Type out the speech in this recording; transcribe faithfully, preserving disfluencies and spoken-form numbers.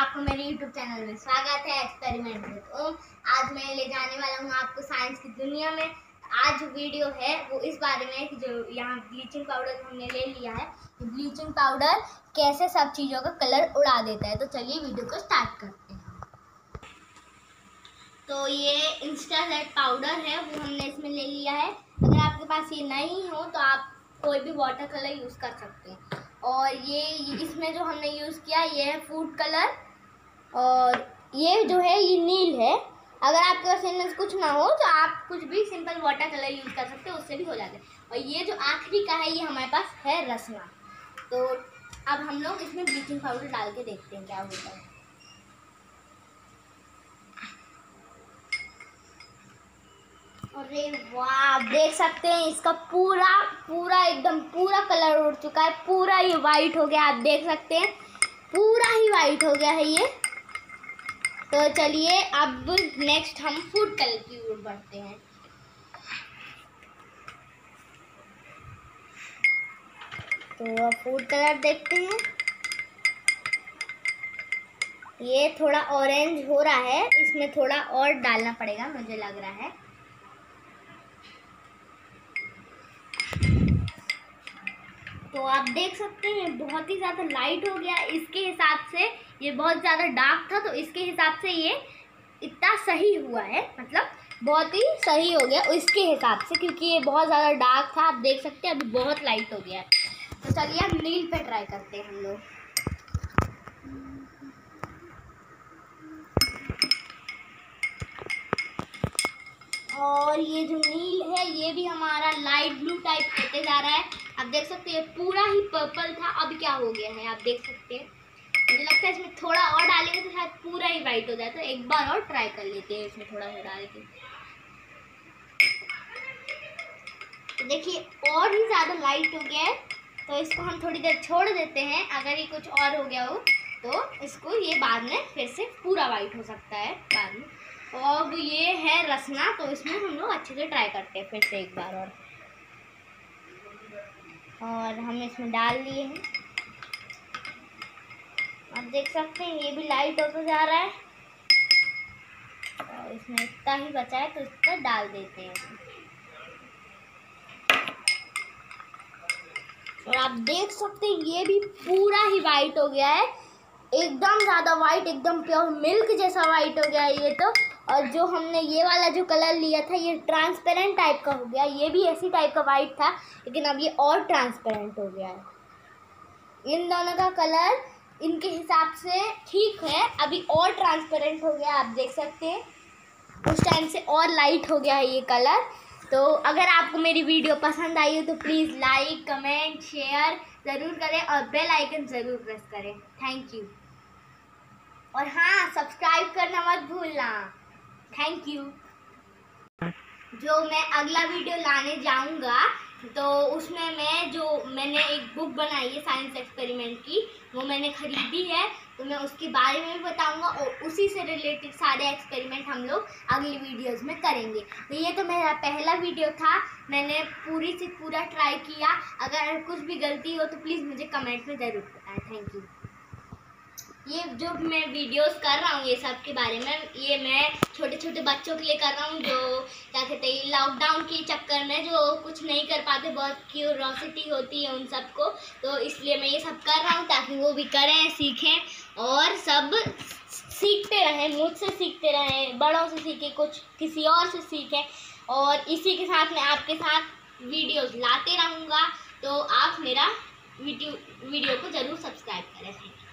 आपको मेरे YouTube channel में स्वागत है एक्सपेरिमेंट विद ओम। आज मैं ले जाने वाला हूँ आपको साइंस की दुनिया में। आज वीडियो है वो इस बारे में कि जो यहाँ ब्लीचिंग पाउडर हमने ले लिया है, तो ब्लीचिंग पाउडर कैसे सब चीज़ों का कलर उड़ा देता है। तो चलिए वीडियो को स्टार्ट करते हैं। तो ये इंस्टाजेट पाउडर है वो हमने इसमें ले लिया है। अगर आपके पास ये नहीं हो तो आप कोई भी वाटर कलर यूज़ कर सकते हैं। और ये इसमें जो हमने यूज़ किया ये है फूड कलर, और ये जो है ये नील है। अगर आपके पास इनमें कुछ ना हो तो आप कुछ भी सिंपल वाटर कलर यूज़ कर सकते हो, उससे भी हो जाता है। और ये जो आखिरी का है ये हमारे पास है रसना। तो अब हम लोग इसमें ब्लीचिंग पाउडर डाल के देखते हैं क्या होता है। अरे वाह, आप देख सकते हैं इसका पूरा पूरा एकदम पूरा कलर उड़ चुका है, पूरा ये वाइट हो गया। आप देख सकते हैं पूरा ही वाइट हो गया है ये। तो चलिए अब नेक्स्ट हम फूड कलर की ओर बढ़ते हैं। तो अब फूड कलर देखते हैं। ये थोड़ा ऑरेंज हो रहा है, इसमें थोड़ा और डालना पड़ेगा मुझे लग रहा है। तो आप देख सकते हैं बहुत ही ज़्यादा लाइट हो गया। इसके हिसाब से ये बहुत ज़्यादा डार्क था, तो इसके हिसाब से ये इतना सही हुआ है, मतलब बहुत ही सही हो गया इसके हिसाब से, क्योंकि ये बहुत ज़्यादा डार्क था। आप देख सकते हैं अभी बहुत लाइट हो गया है। तो चलिए अब नील पे ट्राई करते हैं हम लोग। और ये जो नील है ये भी हमारा लाइट ब्लू टाइप होते जा रहा है। आप देख सकते हैं पूरा ही पर्पल था, अब क्या हो गया है आप देख सकते हैं। मुझे लगता है इसमें थोड़ा और डालेंगे तो शायद पूरा ही वाइट हो जाए। तो एक बार और ट्राई कर लेते हैं इसमें थोड़ा सा डाल के। तो देखिए और ही ज़्यादा लाइट हो गया है, तो इसको हम थोड़ी देर छोड़ देते हैं। अगर ये कुछ और हो गया हो तो इसको ये बाद में फिर से पूरा वाइट हो सकता है बाद में। और ये है रसना, तो इसमें हम लोग अच्छे से ट्राई करते हैं फिर से एक बार और। और हम इसमें डाल दिए हैं, आप देख सकते हैं ये भी लाइट होता जा रहा है। और इसमें इतना ही बचा है तो इसको डाल देते हैं। और आप देख सकते हैं ये भी पूरा ही वाइट हो गया है, एकदम ज़्यादा वाइट, एकदम प्योर मिल्क जैसा वाइट हो गया है ये तो। और जो हमने ये वाला जो कलर लिया था ये ट्रांसपेरेंट टाइप का हो गया। ये भी ऐसी टाइप का वाइट था, लेकिन अब ये और ट्रांसपेरेंट हो गया है। इन दोनों का कलर इनके हिसाब से ठीक है, अभी और ट्रांसपेरेंट हो गया। आप देख सकते हैं उस टाइम से और लाइट हो गया है ये कलर। तो अगर आपको मेरी वीडियो पसंद आई हो तो प्लीज़ लाइक कमेंट शेयर ज़रूर करें और बेल आइकन ज़रूर प्रेस करें। Thank you. और हाँ, सब्सक्राइब करना मत भूलना। Thank you. जो मैं अगला वीडियो लाने जाऊंगा तो उसमें मैं जो मैंने एक बुक बनाई है साइंस एक्सपेरिमेंट की, वो मैंने खरीदी है, तो मैं उसके बारे में भी बताऊंगा। और उसी से रिलेटेड सारे एक्सपेरिमेंट हम लोग अगली वीडियोस में करेंगे। तो ये तो मेरा पहला वीडियो था, मैंने पूरी से पूरा ट्राई किया। अगर कुछ भी गलती हो तो प्लीज़ मुझे कमेंट में ज़रूर बताएं। Thank you. ये जो मैं वीडियोस कर रहा हूँ ये सब के बारे में, ये मैं छोटे छोटे बच्चों के लिए कर रहा हूँ जो क्या कहते हैं लॉकडाउन के चक्कर में जो कुछ नहीं कर पाते, बहुत क्यूरोसिटी होती है उन सबको, तो इसलिए मैं ये सब कर रहा हूँ ताकि वो भी करें, सीखें और सब सीखते रहें, मुझसे सीखते रहें, बड़ों से सीखें, कुछ किसी और से सीखें। और इसी के साथ मैं आपके साथ वीडियोज़ लाते रहूँगा, तो आप मेरा वीडियो वीडियो को ज़रूर सब्सक्राइब करें।